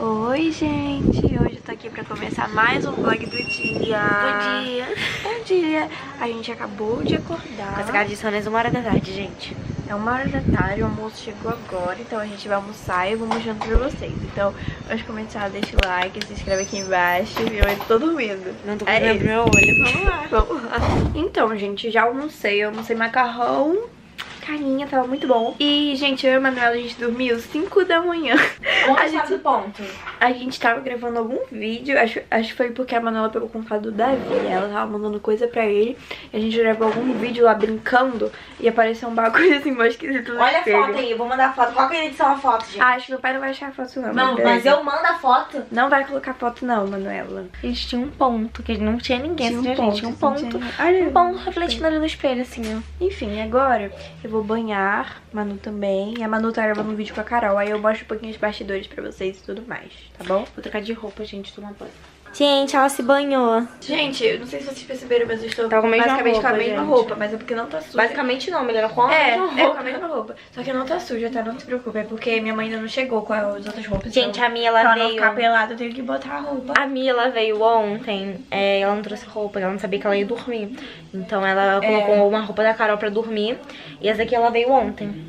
Oi, gente! Hoje eu tô aqui pra começar mais um vlog do dia. Bom dia! A gente acabou de acordar. Essa cara de sono é 1h da tarde, gente. É 1h da tarde, o almoço chegou agora, então a gente vai almoçar e eu vou mostrando pra vocês. Então, antes de começar, deixa o like, se inscreve aqui embaixo. Eu tô dormindo. Não tô conseguindo abrir meu olho, vamos lá. Vamos lá. Então, gente, já almocei. Eu almocei macarrão. Carinha, tava muito bom. E, gente, eu e a Manuela, a gente dormiu 5 da manhã. Onde sabe do ponto? A gente tava gravando algum vídeo, acho que foi porque a Manuela pegou o contato do Davi. Ela tava mandando coisa pra ele. E a gente gravou algum vídeo lá brincando. E apareceu um bagulho assim, mais esquisito no Olha espelho. a foto aí, eu vou mandar a foto. Qual que é a edição a foto, gente? Acho que meu pai não vai achar a foto não. Não, mas eu mando a foto. Não vai colocar foto não, Manuela. A gente tinha um ponto, que não tinha ninguém. Tinha um Gente, ponto, tinha um ponto. Olha, Um ponto refletindo ali no espelho, assim, ó. enfim, agora eu vou banhar, Manu também. E a Manu tá gravando um vídeo com a Carol. Aí eu mostro um pouquinho os bastidores pra vocês e tudo mais, tá bom? Vou trocar de roupa, gente, tomar banho. Gente, ela se banhou. Gente, eu não sei se vocês perceberam, mas eu estou Tá com a mesma basicamente roupa, com a mesma gente. roupa. Mas é porque não tá suja. Basicamente não, melhor com a mesma É, roupa. com a mesma roupa. Só que não tá suja, tá? Não se preocupe. É porque minha mãe ainda não chegou com as outras roupas. Gente, então, a minha, ela pra não veio... ficar pelada, eu tenho que botar a roupa. A Mia, ela veio ontem, ela não trouxe roupa, ela não sabia que ela ia dormir. Então ela colocou uma roupa da Carol pra dormir. E essa aqui ela veio ontem.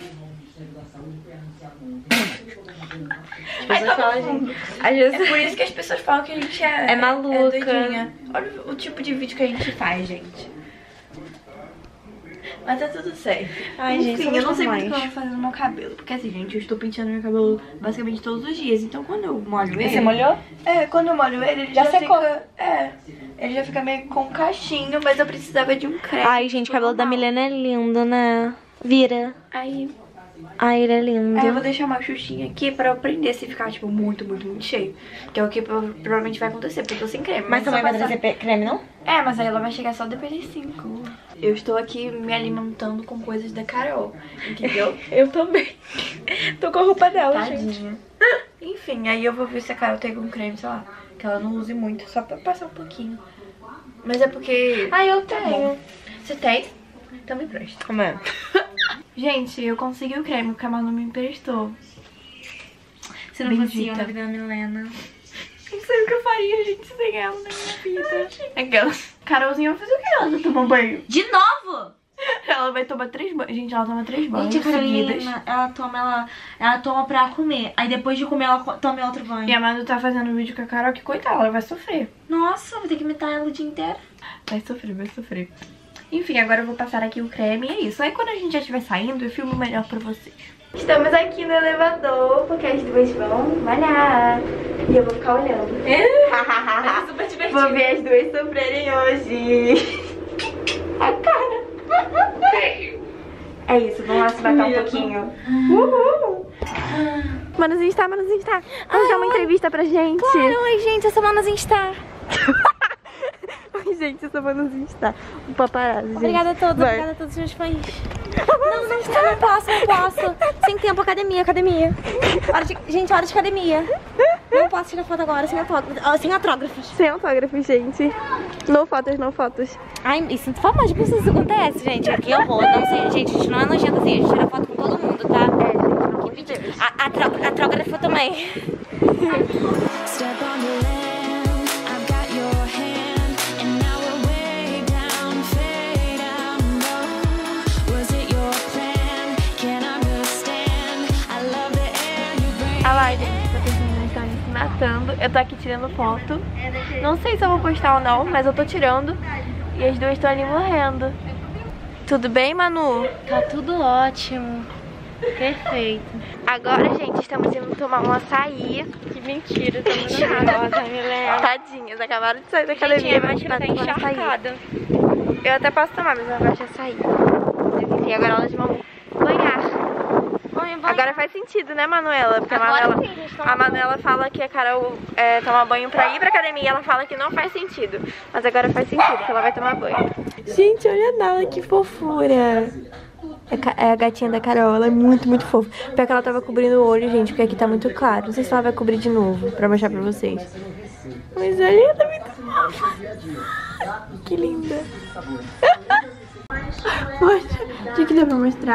As pessoas falam, gente... Às vezes... É por isso que as pessoas falam que a gente é maluca. É doidinha. Olha o tipo de vídeo que a gente faz, gente. Mas tá tudo certo. Ai, gente, Enfim, eu não sei mais. muito o que eu vou fazer no meu cabelo. Porque assim, gente, eu estou penteando meu cabelo basicamente todos os dias. Então quando eu molho ele... Você molhou? É, quando eu molho ele Já secou. fica... É, ele já fica meio com um cachinho, mas eu precisava de um creme. Ai, gente, o cabelo da Milena é lindo, né? Vira. Aí Ai, ele é lindo. eu vou deixar uma xuxinha aqui pra eu aprender se ficar, tipo, muito cheio. Que é o que provavelmente vai acontecer, porque eu tô sem creme. Mas só também vai passar- trazer creme, não? É, mas aí ela vai chegar só depois das 5. Eu estou aqui me alimentando com coisas da Carol, entendeu? Eu também. Tô com a roupa dela, gente. Tadinha. Enfim, aí eu vou ver se a Carol tem algum creme, sei lá, que ela não use muito, só pra passar um pouquinho. Mas é porque... Ai, eu Tá tenho. bom. Você tem? Então me empresta. Como é? Gente, eu consegui o creme que a Manu me emprestou. Se não fosse Bendita. eu na vida da Milena. Não sei o que eu faria, gente, sem ela na minha vida. Aquelas. Carolzinha vai fazer o que? Ela vai tomar banho. De novo? Ela vai tomar 3 banhos. Gente, ela toma 3 banhos Gente, a seguidas. Carolina, ela toma pra comer. Aí depois de comer, ela toma outro banho. E a Manu tá fazendo vídeo com a Carol, que coitada, ela vai sofrer. Nossa, vou ter que imitar ela o dia inteiro. Vai sofrer, vai sofrer. Enfim, agora eu vou passar aqui o creme e é isso. Aí quando a gente já estiver saindo, eu filmo melhor pra vocês. Estamos aqui no elevador, porque as duas vão malhar. E eu vou ficar olhando. É super divertido. Vou ver as duas sofrerem hoje. A cara. É isso, vamos lá se bater um pouquinho. Uhul. Manuzinho está. Vamos dar uma entrevista pra gente. Claro, oi, gente, eu sou a Manuzinha Star. Oi, gente, eu sou a Manuzinha está. Um paparazzi, gente. Obrigada a todos, Vai. obrigada a todos os meus fãs. Não posso. Sem tempo, academia. Gente, hora de academia. Não posso tirar foto agora, sem autógrafos. Sem autógrafo, gente. No fotos. Ai, e sinto famosa por isso acontece, gente. Aqui eu vou. Não sei, gente, a gente não é nojento assim, a gente tira foto com todo mundo, tá? É, gente, Autógrafo também. Step on the land, I've got your hand, and now we're way down, fade out low. Was it your plan? Can't understand. I love the air you bring. Ah lá, gente, tô pensando, estão se matando. Eu tô aqui tirando foto. Não sei se eu vou postar ou não, mas eu tô tirando. E as duas estão ali morrendo. Tudo bem, Manu? Tá tudo ótimo. Perfeito. Agora, gente, estamos indo tomar um açaí. Que mentira, tô muito nervosa, Milena. Tadinhas, acabaram de sair da academia. Gente, a máquina tá tomar açaí. encharcada. Eu até posso tomar, mas eu gosto de açaí. Mas enfim, agora elas vão banhar. Agora faz sentido, né, Manuela? Porque a Manuela fala que a Carol toma banho pra ir pra academia. Ela fala que não faz sentido. Mas agora faz sentido, que ela vai tomar banho. Gente, olha a Nala, que fofura. É a gatinha da Carol, ela é muito fofa. Pior que ela tava cobrindo o olho, gente, porque aqui tá muito claro. Não sei se ela vai cobrir de novo, pra mostrar pra vocês. Mas olha, ela é muito fofa. Que linda. Mostra. O que dá pra mostrar?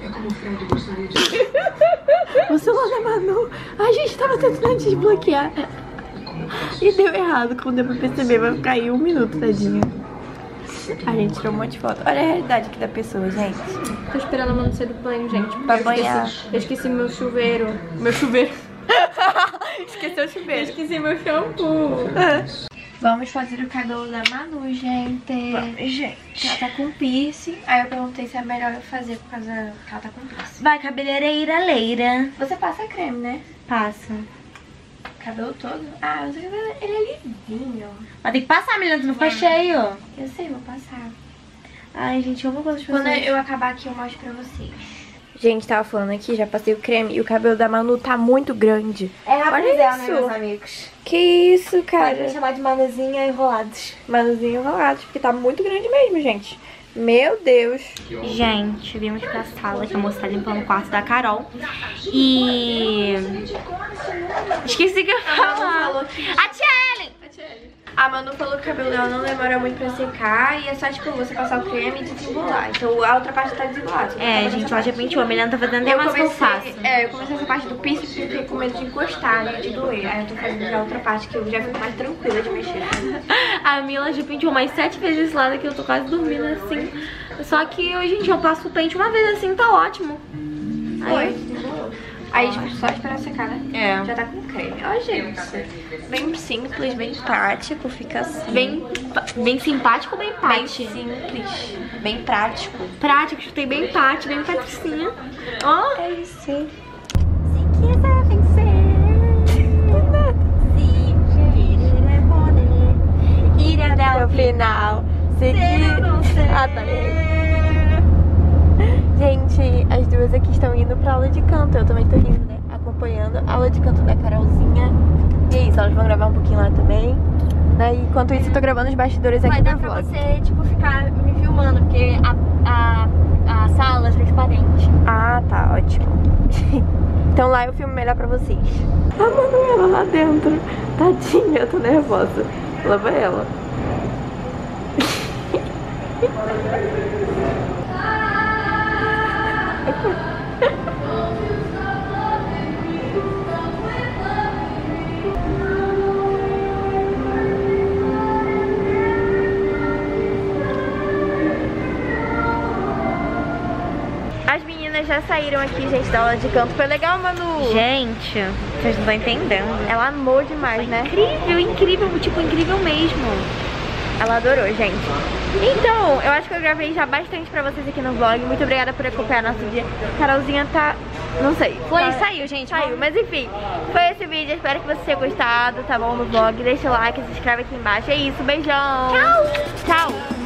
O celular da Manu. A gente tava tentando desbloquear. E deu errado. Quando deu pra perceber, vai ficar aí 1 minuto, tadinha. A gente tirou um monte de foto. Olha a realidade aqui da pessoa, gente. Tô esperando a Manu sair do banho, gente. Pra banhar. Eu esqueci meu chuveiro. Esqueceu o chuveiro. Eu esqueci meu shampoo. Vamos fazer o cabelo da Manu, gente. Vamos, gente. Ela tá com piercing. Aí eu perguntei se é melhor eu fazer por causa que ela tá com piercing. Vai, cabeleireira leira. Você passa creme, né? Passa. Cabelo todo? Ah, o seu cabelo, ele é lisinho. Mas tem que passar, menina, tu não fica cheio. Eu sei, vou passar. Ai, gente, eu vou gostar de Quando eu acabar aqui, eu mostro pra vocês. Gente, tava falando aqui, já passei o creme e o cabelo da Manu tá muito grande. É Olha Rapunzel, né, isso. meus amigos? Que isso, cara? Pode me chamar de Manuzinha Enrolados. Manuzinho enrolado, porque tá muito grande mesmo, gente. Meu Deus. Gente, vimos pra sala que a moça tá limpando o quarto da Carol. E... esqueci o que eu ia falar. falou que... A Tchellen! A Manu falou que o cabelo dela não demora muito pra secar e é só, tipo, você passar o creme e desembolar. Então a outra parte tá desembolada. É, gente, hoje é 21, a Melina tá fazendo até mais que eu faço. Eu comecei essa parte do piercing porque eu fiquei com medo de encostar, né, de doer. Aí eu tô fazendo já a outra parte que eu já fico mais tranquila de mexer. A Mila já penteou mais 7 vezes esse lado aqui, eu tô quase dormindo assim. Só que hoje, gente, eu passo o pente uma vez assim, tá ótimo. Foi, desembolou. Aí só esperar secar, né? É. Já tá com creme. Ó, gente. Bem simples, bem prático, fica assim. Bem simpático ou bem Bem pate? simples, bem prático. Prático, chutei bem pate, bem patricinha. Ó. É isso. Se quiser vencer, se querer poder ir até No final, Gente, as duas aqui estão indo pra aula de canto. Eu também tô indo, né? Acompanhando a aula de canto da Carolzinha. E é isso, elas vão gravar um pouquinho lá também. Daí, enquanto isso, eu tô gravando os bastidores aqui vai do dar pra vlog. você, tipo, ficar me filmando, porque a sala é transparente. Ah, tá, ótimo. Então lá eu filmo melhor pra vocês. A Manuela lá dentro. Tadinha, eu tô nervosa. Lava ela. As meninas já saíram aqui, gente, da aula de canto. Foi legal, Manu? Gente, vocês não estão entendendo. Ela amou demais, né? Incrível, incrível, tipo, incrível mesmo. Ela adorou, gente. Então, eu acho que eu gravei já bastante pra vocês aqui no vlog. Muito obrigada por acompanhar nosso dia. Carolzinha tá... não sei. Saiu, gente. Saiu, mas enfim. Foi esse vídeo. Espero que você tenha gostado, tá bom? No vlog. Deixa o like, se inscreve aqui embaixo. É isso, beijão. Tchau. Tchau.